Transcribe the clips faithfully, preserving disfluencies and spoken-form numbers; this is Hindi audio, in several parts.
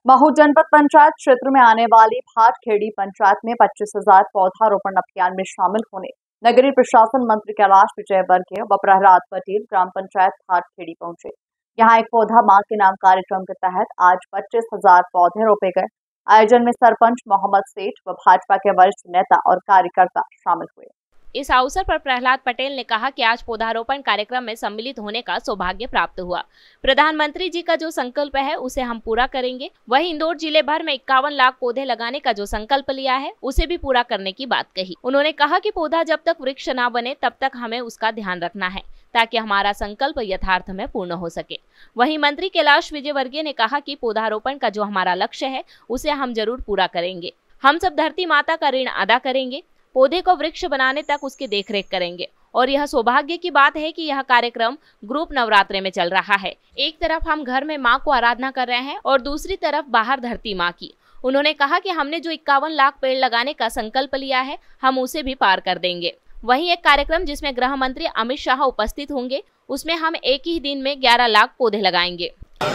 महू जनपद पंचायत क्षेत्र में आने वाली भाटखेड़ी पंचायत में पच्चीस हजार पौधारोपण अभियान में शामिल होने नगरीय प्रशासन मंत्री कैलाश विजयवर्गीय व प्रहलाद पटेल ग्राम पंचायत भाटखेड़ी पहुंचे। यहां एक पौधा मां के नाम कार्यक्रम के तहत आज पच्चीस हजार पौधे रोपे गए। आयोजन में सरपंच मोहम्मद सेठ व भाजपा के वरिष्ठ नेता और कार्यकर्ता शामिल हुए। इस अवसर पर प्रहलाद पटेल ने कहा कि आज पौधारोपण कार्यक्रम में सम्मिलित होने का सौभाग्य प्राप्त हुआ। प्रधानमंत्री जी का जो संकल्प है उसे हम पूरा करेंगे। वहीं इंदौर जिले भर में इक्यावन लाख पौधे लगाने का जो संकल्प लिया है उसे भी पूरा करने की बात कही। उन्होंने कहा कि पौधा जब तक वृक्ष न बने तब तक हमें उसका ध्यान रखना है ताकि हमारा संकल्प यथार्थ में पूर्ण हो सके। वहीं मंत्री कैलाश विजयवर्गीय ने कहा कि पौधारोपण का जो हमारा लक्ष्य है उसे हम जरूर पूरा करेंगे। हम सब धरती माता का ऋण अदा करेंगे, पौधे को वृक्ष बनाने तक उसकी देखरेख करेंगे। और यह सौभाग्य की बात है कि यह कार्यक्रम ग्रुप नवरात्रे में चल रहा है। एक तरफ हम घर में मां को आराधना कर रहे हैं और दूसरी तरफ बाहर धरती मां की। उन्होंने कहा कि हमने जो इक्यावन लाख पेड़ लगाने का संकल्प लिया है हम उसे भी पार कर देंगे। वहीं एक कार्यक्रम जिसमें गृह मंत्री अमित शाह उपस्थित होंगे, उसमें हम एक ही दिन में ग्यारह लाख पौधे लगाएंगे।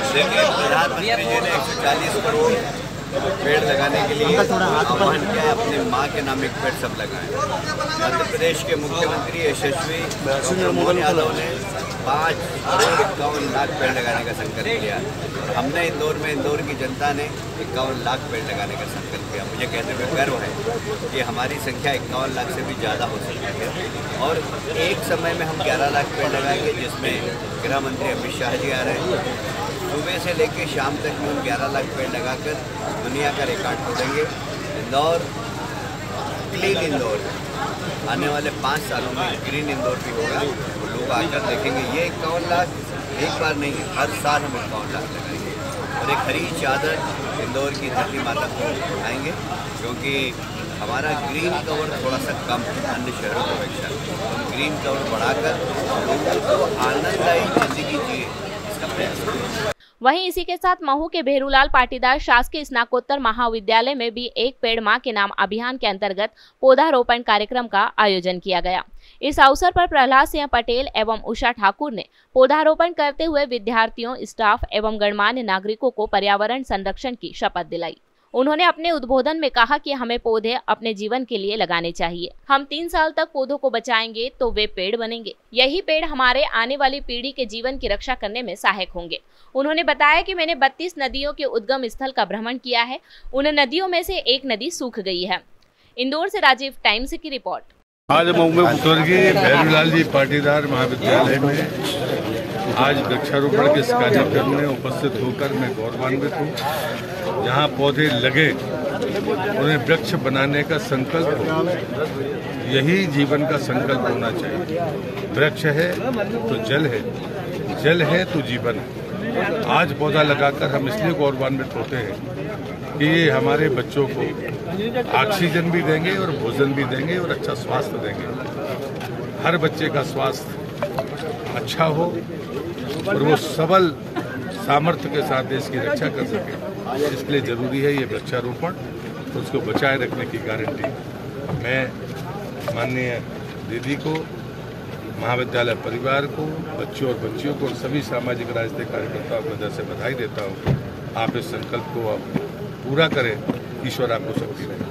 पेड़ लगाने के लिए आह्वान किया है, अपने माँ के नाम एक पेड़ सब लगाएं। मध्य प्रदेश के मुख्यमंत्री यशस्वी मोहन यादव ने पाँच करोड़ इक्यावन लाख पेड़ लगाने का संकल्प लिया। हमने इंदौर में इंदौर की जनता ने इक्यावन लाख पेड़ लगाने का संकल्प किया। मुझे कहते हुए गर्व है कि हमारी संख्या इक्यावन लाख से भी ज़्यादा हो सकती है और एक समय में हम ग्यारह लाख पेड़ लगाएंगे, जिसमें गृह मंत्री अमित शाह जी आ रहे हैं। सुबह से लेकर शाम तक में हम ग्यारह लाख पेड़ लगाकर दुनिया का रिकॉर्ड तोड़ेंगे। इंदौर क्लीन इंदौर आने वाले पाँच सालों में ग्रीन इंदौर भी होगा। लोग आकर देखेंगे ये इक्यावन लाख एक बार नहीं, हर साल हम इक्यावन लाख लगाएंगे और एक हरी चादर इंदौर की धरती माता को उठाएंगे, क्योंकि हमारा ग्रीन कवर थोड़ा सा कम है अन्य शहरों की अपेक्षा। हम ग्रीन कवर बढ़ाकर लोगों को आनंददायी जिंदगी जिए इसका प्रयास करेंगे। वहीं इसी के साथ महू के भेरूलाल पाटीदार शासकीय स्नातकोत्तर महाविद्यालय में भी एक पेड़ मां के नाम अभियान के अंतर्गत पौधारोपण कार्यक्रम का आयोजन किया गया। इस अवसर पर प्रहलाद सिंह पटेल एवं उषा ठाकुर ने पौधारोपण करते हुए विद्यार्थियों, स्टाफ एवं गणमान्य नागरिकों को पर्यावरण संरक्षण की शपथ दिलाई। उन्होंने अपने उद्बोधन में कहा कि हमें पौधे अपने जीवन के लिए लगाने चाहिए। हम तीन साल तक पौधों को बचाएंगे तो वे पेड़ बनेंगे। यही पेड़ हमारे आने वाली पीढ़ी के जीवन की रक्षा करने में सहायक होंगे। उन्होंने बताया कि मैंने बत्तीस नदियों के उद्गम स्थल का भ्रमण किया है। उन नदियों में से एक नदी सूख गई है। इंदौर से राजीव टाइम्स की रिपोर्ट। आज मऊ में स्वर्गीय भेरूलाल जी पाटीदार महाविद्यालय में आज वृक्षारोपण के इस कार्यक्रम में उपस्थित होकर मैं गौरवान्वित हूँ। जहाँ पौधे लगे उन्हें वृक्ष बनाने का संकल्प हो, यही जीवन का संकल्प होना चाहिए। वृक्ष है तो जल है, जल है तो जीवन है। आज पौधा लगाकर हम इसलिए गौरवान्वित होते हैं कि ये हमारे बच्चों को ऑक्सीजन भी देंगे और भोजन भी देंगे और अच्छा स्वास्थ्य देंगे। हर बच्चे का स्वास्थ्य अच्छा हो और वो सबल सामर्थ्य के साथ देश की रक्षा कर सके, इसलिए जरूरी है ये वृक्षारोपण, तो उसको बचाए रखने की गारंटी मैं माननीय दीदी को, महाविद्यालय परिवार को, बच्चों और बच्चियों को और सभी सामाजिक राजनीतिक कार्यकर्ताओं को हृदय से बधाई देता हूँ। आप इस संकल्प को आप पूरा करें। ईश्वर आपको शक्ति दें।